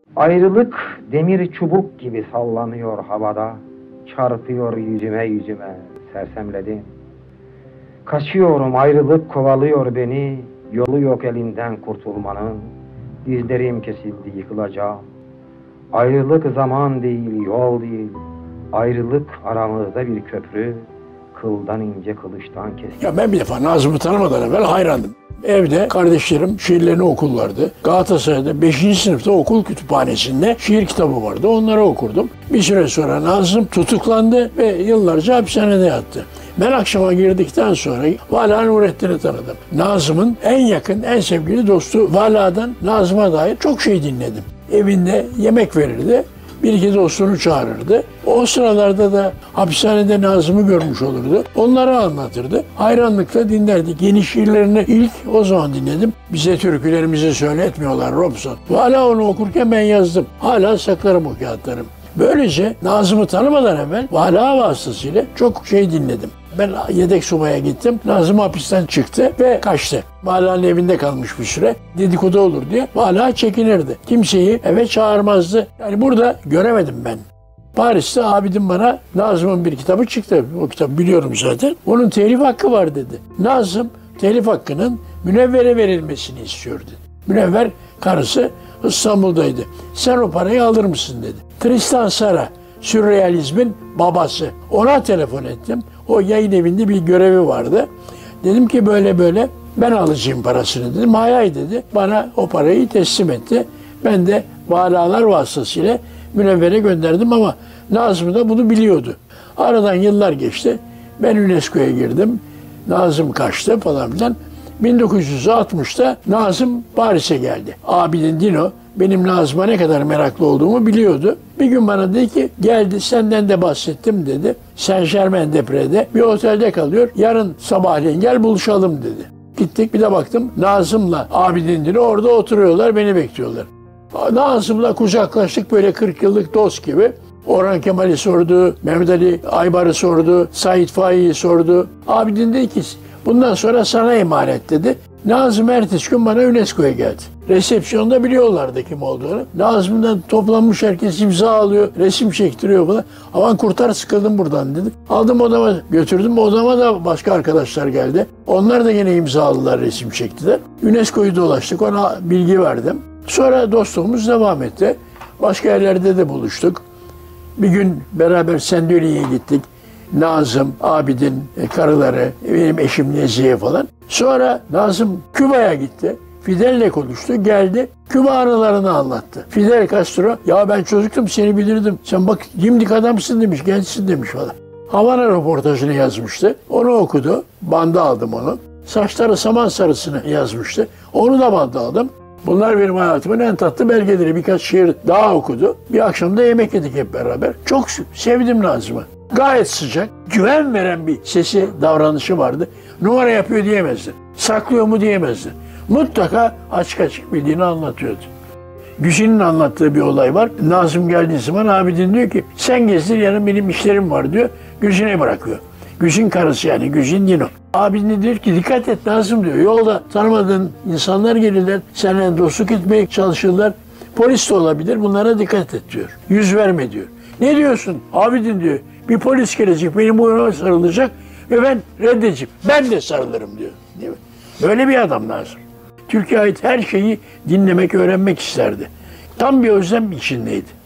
Ayrılık demir çubuk gibi sallanıyor havada, çarpıyor yüzüme sersemledim. Kaçıyorum, ayrılık kovalıyor beni, yolu yok elinden kurtulmanın. Dizlerim kesildi, yıkılacağım. Ayrılık zaman değil, yol değil. Ayrılık aramızda bir köprü, kıldan ince, kılıçtan keskin. Ya ben bir defa Nazım'ı tanımadan evvel hayrandım. Evde kardeşlerim şiirlerini okurlardı. Galatasaray'da 5. sınıfta okul kütüphanesinde şiir kitabı vardı. Onları okurdum. Bir süre sonra Nazım tutuklandı ve yıllarca hapishanede yattı. Ben akşama girdikten sonra Vala Nurettin'i tanıdım. Nazım'ın en yakın, en sevgili dostu Vala'dan Nazım'a dair çok şey dinledim. Evinde yemek verirdi. Bir iki dostunu çağırırdı. O sıralarda da hapishanede Nazım'ı görmüş olurdu. Onları anlatırdı. Hayranlıkla dinlerdik. Yeni şiirlerini ilk o zaman dinledim. Bize türkülerimizi söyletmiyorlar Robson. Hala onu okurken ben yazdım. Hala saklarım o kağıtlarım. Böylece Nazım'ı tanımadan evvel Vala vasıtasıyla çok şey dinledim. Ben yedek subaya gittim. Nazım hapisten çıktı ve kaçtı. Vala'nın evinde kalmış bir süre. Dedikodu olur diye Vala çekinirdi. Kimseyi eve çağırmazdı. Yani burada göremedim ben. Paris'te abidim bana Nazım'ın bir kitabı çıktı. O kitabı biliyorum zaten. Onun telif hakkı var dedi. Nazım telif hakkının Münevver'e verilmesini istiyordu. Münevver karısı İstanbul'daydı. Sen o parayı alır mısın dedi. Tristan Tzara, sürrealizmin babası. Ona telefon ettim. O yayın evinde bir görevi vardı. Dedim ki böyle böyle ben alacağım parasını dedim. Hay hay dedi. Bana o parayı teslim etti. Ben de Valalar vasıtasıyla Münevver'e gönderdim ama Nazım da bunu biliyordu. Aradan yıllar geçti. Ben UNESCO'ya girdim. Nazım kaçtı falan filan. 1960'ta Nazım Paris'e geldi. Abidin Dino benim Nazım'a ne kadar meraklı olduğumu biliyordu. Bir gün bana dedi ki geldi senden de bahsettim dedi. Saint-Germain-des-Prés'de bir otelde kalıyor. Yarın sabahleyin gel buluşalım dedi. Gittik bir de baktım Nazım'la Abidin Dino orada oturuyorlar beni bekliyorlar. Nazım'la kucaklaştık böyle 40 yıllık dost gibi. Orhan Kemal'i sordu, Mehmet Ali Aybar'ı sordu, Sait Faik'i sordu. Abidin dedi ki bundan sonra sana emanet dedi. Nazım ertesi gün bana UNESCO'ya geldi. Resepsiyonda biliyorlardı kim olduğunu. Nazım'dan toplanmış herkes imza alıyor, resim çektiriyor falan. Aman kurtar sıkıldım buradan dedim. Aldım odama götürdüm. Odama da başka arkadaşlar geldi. Onlar da yine imza aldılar, resim çektiler. UNESCO'yu dolaştık, ona bilgi verdim. Sonra dostluğumuz devam etti. Başka yerlerde de buluştuk. Bir gün beraber Sendeli'ye gittik. Nazım, Abidin, karıları, benim eşim Nezihe falan. Sonra Nazım Küba'ya gitti. Fidel'le konuştu, geldi. Küba anılarını anlattı. Fidel Castro, ya ben çocuktum seni bilirdim. Sen bak dimdik adamsın demiş, gençsin demiş falan. Havana röportajını yazmıştı. Onu okudu. Banda aldım onu. Saçları saman sarısını yazmıştı. Onu da banda aldım. Bunlar benim hayatımın en tatlı belgeleri. Birkaç şiir daha okudu. Bir akşam da yemek yedik hep beraber. Çok sevdim Nazım'ı. Gayet sıcak, güven veren bir sesi, davranışı vardı. Numara yapıyor diyemezdi. Saklıyor mu diyemezdi. Mutlaka açık açık bildiğini anlatıyordu. Güzin'in anlattığı bir olay var. Nazım geldiği zaman Abidin diyor ki sen gezdir yarın benim işlerim var diyor. Güzin'e bırakıyor. Güzin karısı yani Güzin Dino. Abidin diyor ki dikkat et Nazım diyor. Yolda tanımadığın insanlar gelirler. Seninle dostluk etmeye çalışırlar. Polis de olabilir. Bunlara dikkat et diyor. Yüz verme diyor. Ne diyorsun? Abidin diyor. Bir polis gelecek benim boynuma sarılacak ve ben reddedeceğim. Ben de sarılırım diyor. Değil mi? Böyle bir adam Nazım. Türkiye'ye ait her şeyi dinlemek, öğrenmek isterdi. Tam bir özlem içindeydi.